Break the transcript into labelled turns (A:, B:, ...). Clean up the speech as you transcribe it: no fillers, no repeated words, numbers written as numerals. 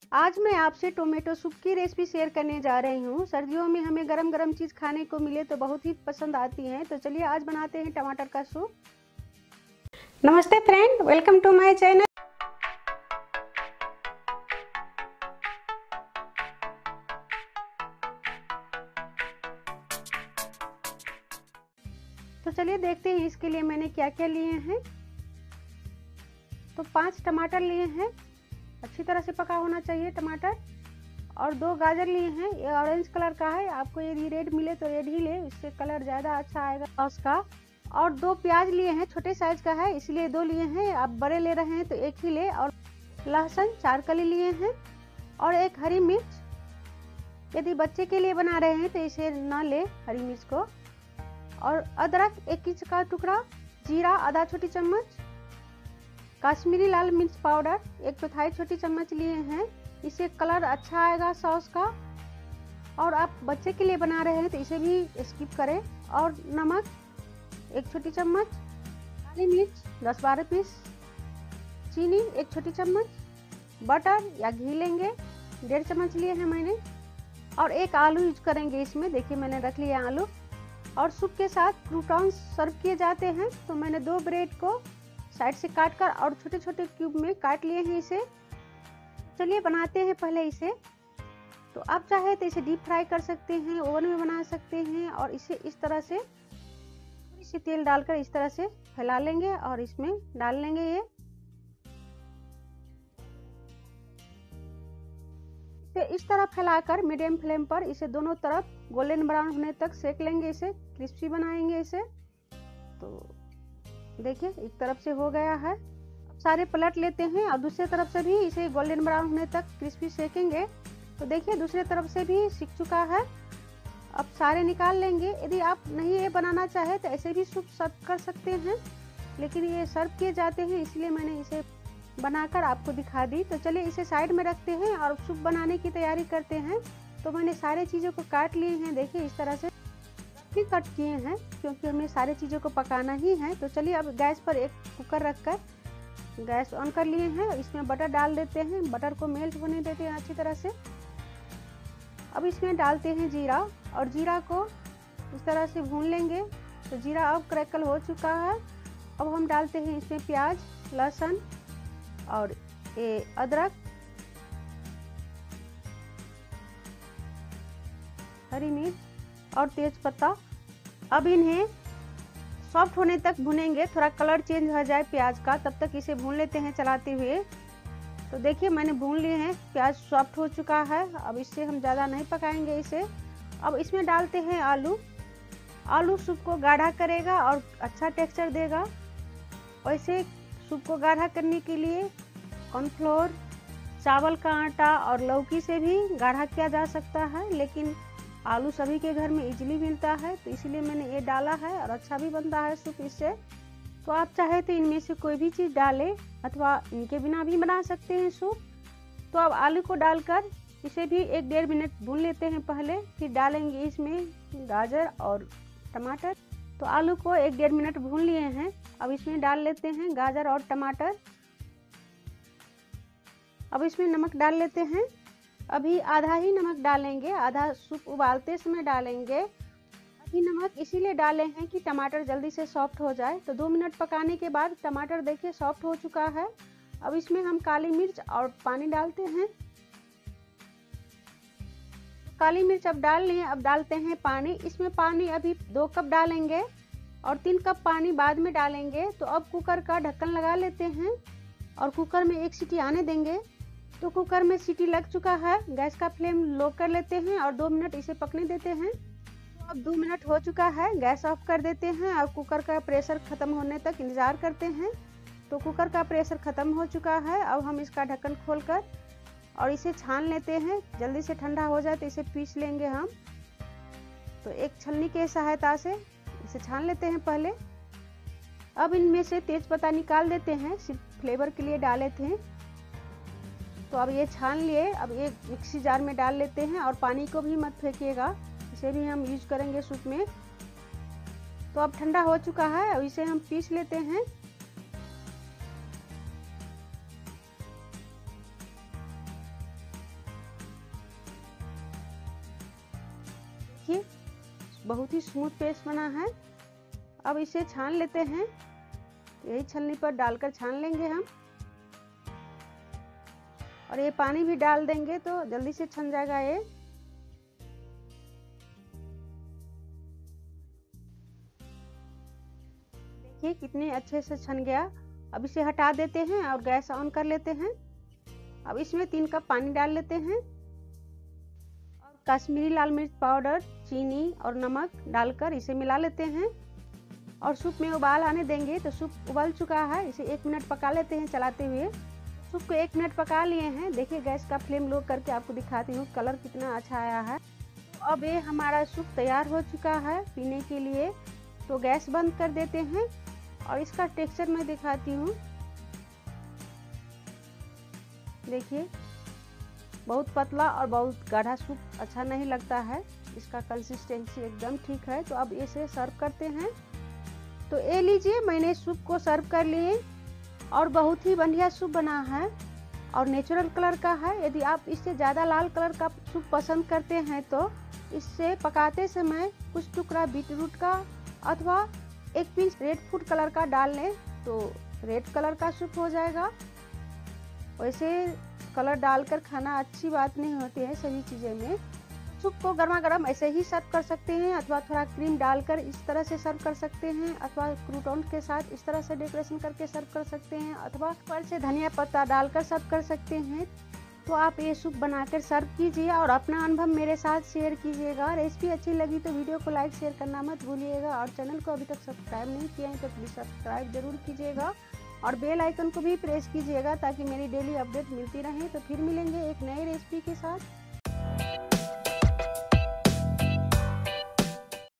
A: आज मैं आपसे टोमेटो सूप की रेसिपी शेयर करने जा रही हूँ। सर्दियों में हमें गरम गरम चीज़ खाने को मिले तो बहुत ही पसंद आती है। तो चलिए आज बनाते हैं टमाटर का सूप। नमस्ते friend, welcome to my channel. तो चलिए देखते हैं इसके लिए मैंने क्या क्या लिए हैं। तो 5 टमाटर लिए हैं, अच्छी तरह से पका होना चाहिए टमाटर। और 2 गाजर लिए हैं, ये ऑरेंज कलर का है। आपको यदि रेड मिले तो रेड ही ले, इससे कलर ज़्यादा अच्छा आएगा उसका। और 2 प्याज लिए हैं, छोटे साइज का है इसलिए 2 लिए हैं। आप बड़े ले रहे हैं तो 1 ही ले। और लहसुन 4 कली लिए हैं और 1 हरी मिर्च। यदि बच्चे के लिए बना रहे हैं तो इसे ना ले हरी मिर्च को। और अदरक 1 इंच का टुकड़ा, जीरा आधा छोटी चम्मच, कश्मीरी लाल मिर्च पाउडर 1/4 छोटी चम्मच लिए हैं। इससे कलर अच्छा आएगा सॉस का। और आप बच्चे के लिए बना रहे हैं तो इसे भी स्किप करें। और नमक 1 छोटी चम्मच, काली मिर्च 10-12 पीस, चीनी 1 छोटी चम्मच, बटर या घी लेंगे 1.5 चम्मच लिए हैं मैंने। और 1 आलू यूज करेंगे इसमें, देखिए मैंने रख लिया आलू। और सूप के साथ क्रूटॉन्स सर्व किए जाते हैं। तो मैंने 2 ब्रेड को साइड से काट कर और छोटे छोटे क्यूब में काट लिए हैं इसे। चलिए बनाते हैं पहले इसे। तो आप चाहे तो इसे डीप फ्राई कर सकते हैं, ओवन में बना सकते हैं। और इसे इस तरह से थोड़ी सी तेल डालकर इस तरह से फैला लेंगे और इसमें डाल लेंगे ये। इसे इस तरह फैलाकर मीडियम फ्लेम पर इसे दोनों तरफ गोल्डन ब्राउन होने तक सेक लेंगे, इसे क्रिस्पी बनाएंगे इसे। तो देखिए एक तरफ से हो गया है, अब सारे पलट लेते हैं और दूसरी तरफ से भी इसे गोल्डन ब्राउन होने तक क्रिस्पी सेकेंगे। तो देखिए दूसरी तरफ से भी सीख चुका है। अब सारे निकाल लेंगे। यदि आप नहीं ये बनाना चाहे तो ऐसे भी सूप सर्व कर सकते हैं, लेकिन ये सर्व किए जाते हैं इसलिए मैंने इसे बनाकर आपको दिखा दी। तो चलिए इसे साइड में रखते हैं और सूप बनाने की तैयारी करते हैं। तो मैंने सारे चीज़ों को काट लिए हैं, देखिए इस तरह से भी कट किए हैं क्योंकि हमें सारे चीज़ों को पकाना ही है। तो चलिए अब गैस पर एक कुकर रखकर गैस ऑन कर लिए हैं। इसमें बटर डाल देते हैं, बटर को मेल्ट होने देते हैं अच्छी तरह से। अब इसमें डालते हैं जीरा और जीरा को इस तरह से भून लेंगे। तो जीरा अब क्रैकल हो चुका है। अब हम डालते हैं इसमें प्याज, लहसुन और ये अदरक, हरी मिर्च और तेज पत्ता। अब इन्हें सॉफ्ट होने तक भुनेंगे, थोड़ा कलर चेंज हो जाए प्याज का, तब तक इसे भून लेते हैं चलाते हुए। तो देखिए मैंने भून लिए हैं, प्याज सॉफ्ट हो चुका है। अब इससे हम ज़्यादा नहीं पकाएंगे इसे। अब इसमें डालते हैं आलू। आलू सूप को गाढ़ा करेगा और अच्छा टेक्सचर देगा। वैसे सूप को गाढ़ा करने के लिए कॉर्नफ्लोर, चावल का आटा और लौकी से भी गाढ़ा किया जा सकता है, लेकिन आलू सभी के घर में इजीली मिलता है तो इसलिए मैंने ये डाला है और अच्छा भी बनता है सूप इससे। तो आप चाहे तो इनमें से कोई भी चीज़ डालें अथवा इनके बिना भी बना सकते हैं सूप। तो अब आलू को डालकर इसे भी 1-1.5 मिनट भून लेते हैं पहले, फिर डालेंगे इसमें गाजर और टमाटर। तो आलू को 1-1.5 मिनट भून लिए हैं। अब इसमें डाल लेते हैं गाजर और टमाटर। अब इसमें नमक डाल लेते हैं, अभी आधा ही नमक डालेंगे, आधा सूप उबालते समय डालेंगे। अभी नमक इसीलिए डाले हैं कि टमाटर जल्दी से सॉफ्ट हो जाए। तो 2 मिनट पकाने के बाद टमाटर देखिए सॉफ्ट हो चुका है। अब इसमें हम काली मिर्च और पानी डालते हैं। काली मिर्च अब डाल लिए, अब डालते हैं पानी। इसमें पानी अभी 2 कप डालेंगे और 3 कप पानी बाद में डालेंगे। तो अब कुकर का ढक्कन लगा लेते हैं और कुकर में 1 सीटी आने देंगे। तो कुकर में सीटी लग चुका है, गैस का फ्लेम लो कर लेते हैं और 2 मिनट इसे पकने देते हैं। तो अब 2 मिनट हो चुका है, गैस ऑफ कर देते हैं और कुकर का प्रेशर ख़त्म होने तक इंतज़ार करते हैं। तो कुकर का प्रेशर ख़त्म हो चुका है। अब हम इसका ढक्कन खोलकर और इसे छान लेते हैं। जल्दी से ठंडा हो जाए तो इसे पीस लेंगे हम। तो एक छलनी के सहायता से इसे छान लेते हैं पहले। अब इनमें से तेज पत्ता निकाल देते हैं, सिर्फ फ्लेवर के लिए डाले थे। तो अब ये छान लिए, अब ये मिक्सी जार में डाल लेते हैं और पानी को भी मत फेंकिएगा, इसे भी हम यूज करेंगे सूप में। तो अब ठंडा हो चुका है, अब इसे हम पीस लेते हैं। देखिए बहुत ही स्मूथ पेस्ट बना है। अब इसे छान लेते हैं, यही छलनी पर डालकर छान लेंगे हम, और ये पानी भी डाल देंगे तो जल्दी से छन जाएगा ये। देखिए कितने अच्छे से छन गया। अब इसे हटा देते हैं और गैस ऑन कर लेते हैं। अब इसमें 3 कप पानी डाल लेते हैं और कश्मीरी लाल मिर्च पाउडर, चीनी और नमक डालकर इसे मिला लेते हैं और सूप में उबाल आने देंगे। तो सूप उबल चुका है, इसे 1 मिनट पका लेते हैं चलाते हुए। सूप को 1 मिनट पका लिए हैं। देखिए गैस का फ्लेम लो करके आपको दिखाती हूँ, कलर कितना अच्छा आया है। तो अब ये हमारा सूप तैयार हो चुका है पीने के लिए। तो गैस बंद कर देते हैं और इसका टेक्सचर मैं दिखाती हूँ। देखिए बहुत पतला और बहुत गाढ़ा सूप अच्छा नहीं लगता है, इसका कंसिस्टेंसी एकदम ठीक है। तो अब इसे सर्व करते हैं। तो ये लीजिए मैंने सूप को सर्व कर लिए और बहुत ही बढ़िया सूप बना है और नेचुरल कलर का है। यदि आप इससे ज़्यादा लाल कलर का सूप पसंद करते हैं तो इससे पकाते समय कुछ टुकड़ा बीटरूट का अथवा 1 पिंच रेड फूड कलर का डाल लें तो रेड कलर का सूप हो जाएगा। वैसे कलर डालकर खाना अच्छी बात नहीं होती है सभी चीज़ें में। सूप को गर्मा गर्म ऐसे ही सर्व कर सकते हैं अथवा थोड़ा क्रीम डालकर इस तरह से सर्व कर सकते हैं अथवा क्रूटॉन के साथ इस तरह से डेकोरेशन करके सर्व कर सकते हैं अथवा ऊपर से धनिया पत्ता डालकर सर्व कर सकते हैं। तो आप ये सूप बनाकर सर्व कीजिए और अपना अनुभव मेरे साथ शेयर कीजिएगा। रेसिपी अच्छी लगी तो वीडियो को लाइक शेयर करना मत भूलिएगा और चैनल को अभी तक सब्सक्राइब नहीं किया है तो प्लीज़ सब्सक्राइब जरूर कीजिएगा और बेल आइकन को भी प्रेस कीजिएगा ताकि मेरी डेली अपडेट मिलती रहे। तो फिर मिलेंगे एक नई रेसिपी के साथ।